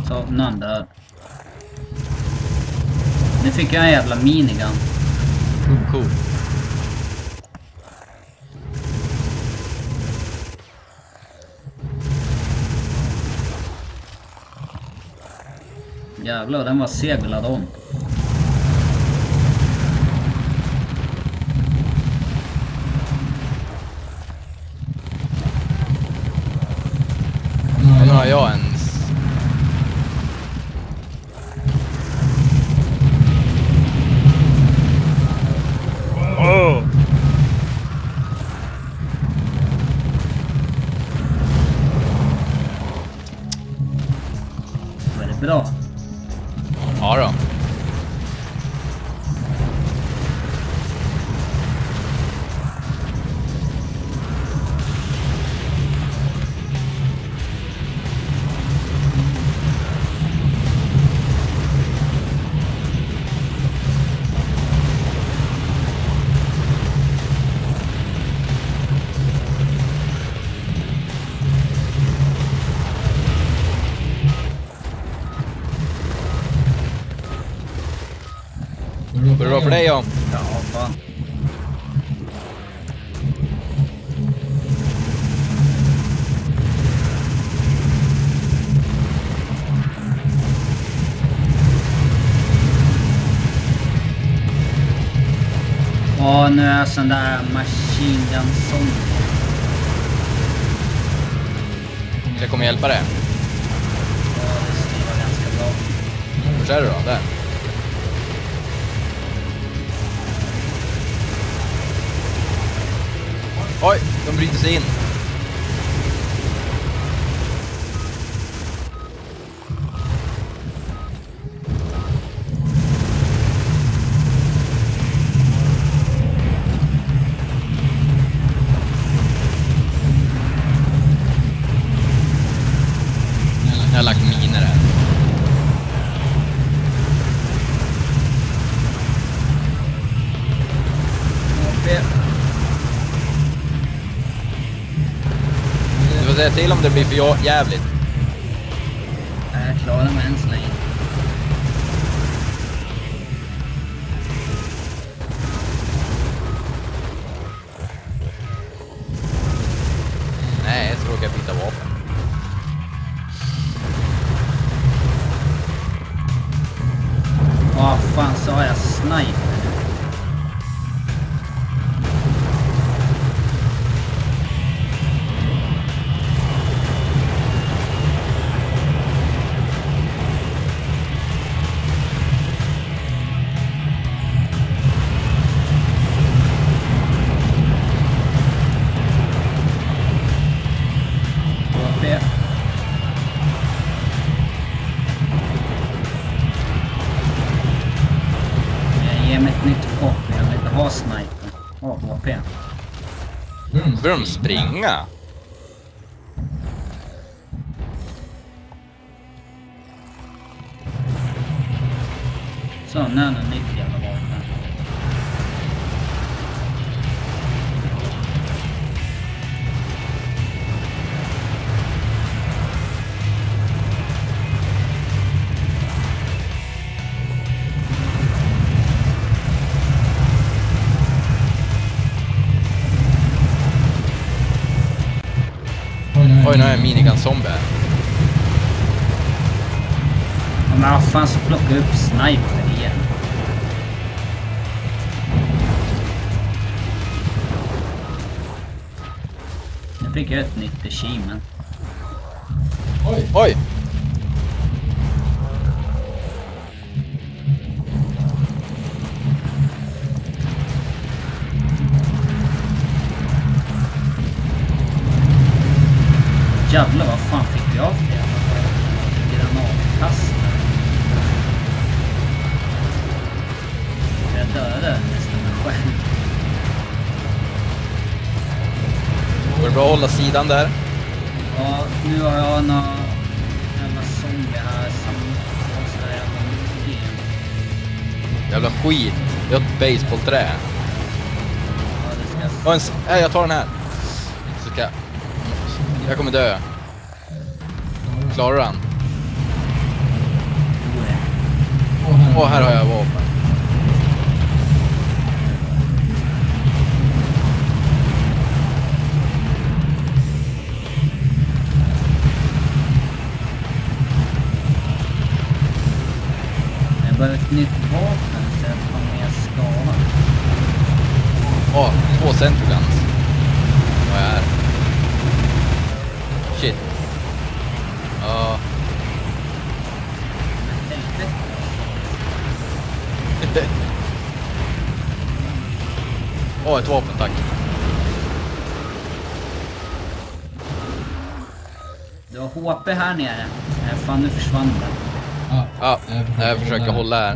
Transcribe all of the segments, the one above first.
Så, någon död. Nu fick jag en jävla minigun. Cool. Jävlar, den var seglad om. Nu har jag en... Oh. Var det bra? Ja då. Går det bra för dig, ja? Ja, fan. Åh, nu är jag sån där machine gun zombie. Jag kommer hjälpa dig. Ja, det skulle vara ganska bra. Hur är det då? Där. Oj, de bryter sig in. Jag har lagt miner här. Du får säga till om det blir för jävligt. Jag klarar mig än så länge. Nej, så råkar jag byta vapen. Åh, fan, så har jag sniper. Ge mig ett nytt vapen, jag vill inte ha sniper. Åh, HP. Börjar de springa? Så, nu är det nytt jävla vapen. Oj, nu är jag en minigun-zombie här. Ja, men vad fan, så plocka upp sniper igen. Nu fick jag ett nytt achievement. Oj! Oj! Jävlar, vad fan fick jag av det? Granatkastare. Jag dödade nästan mig själv. Går det bra att hålla sidan där? Ja, nu har jag någon jävla zombie här som har sådär jävla mycket. Jävla skit. Jag har ett baseballträ. Ja, det ska... Jag tar den här. Så ska jag kommer dö. Klarar du den? Åh, här har jag vapen. Jag behöver ett nytt vapen så jag får mer skada. Åh, 2 centrogans. Vad är det? Shit. Ja. Åh, ett vapen, tack. Du har HP här nere. Fan, nu försvann det. Ja, jag försöker hålla här.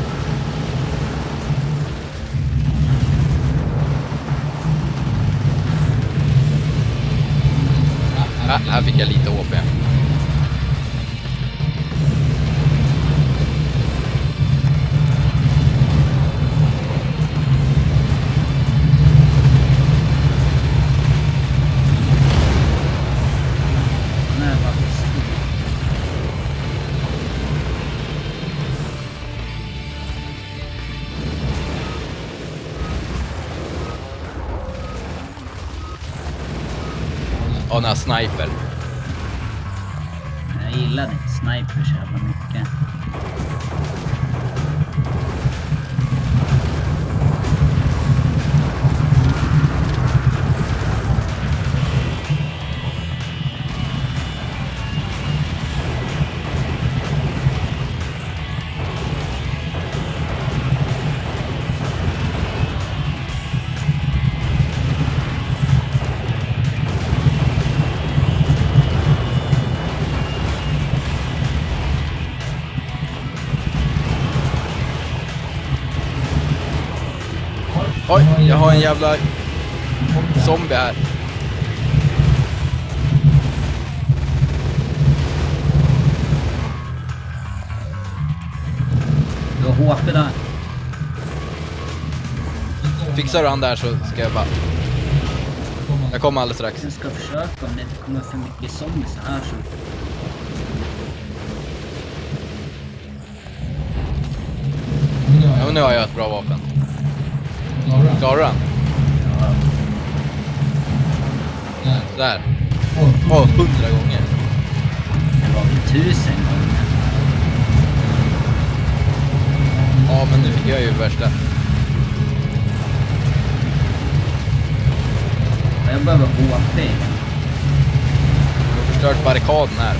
Här fick jag lite HP. Och några sniper. Jag gillade sniper så jävla mycket. Oj, jag har en jävla zombie här. Du har HP där. Fixar du han där så ska jag bara... Jag kommer alldeles strax. Jag ska försöka om det inte kommer för mycket zombies här så... Ja, nu har jag ett bra vapen. Klarar han? Ja. Där. 100 gånger. Det var 1000 gånger. Ja, men nu fick jag ju värsta. Jag behöver HP. Jag har förstört barrikaden här.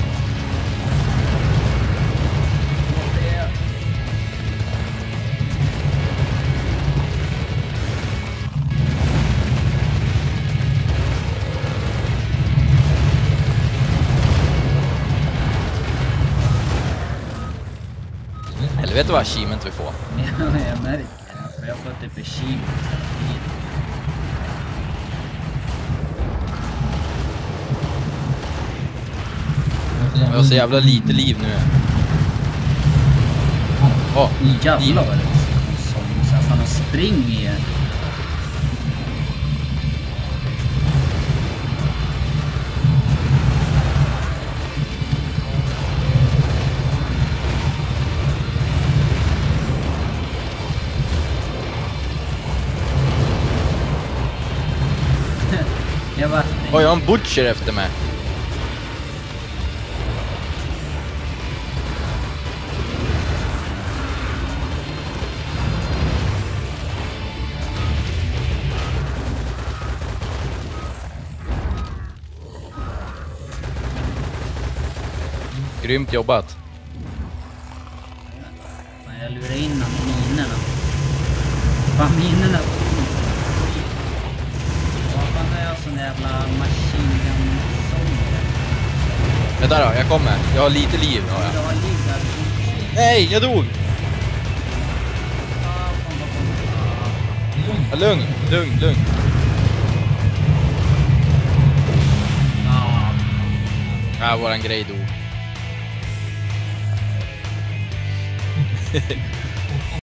Eller vet du vad achievement vi får? Ja, jag märker det. För jag får typ achievement hela tiden. Jag har så jävla lite liv nu. Åh, Jävlar vad det är som så här, fan, de springer. Oj, jag har en butcher efter mig. Grymt jobbat. Jag lurar in minerna. Fan, minerna. Vad är jag sån jävla machine gun zombie? Vänta då, jag kommer. Jag har lite liv nu. Jag har liv där. Nej, jag dog! Ja, lugn. Ja, våran grej dog.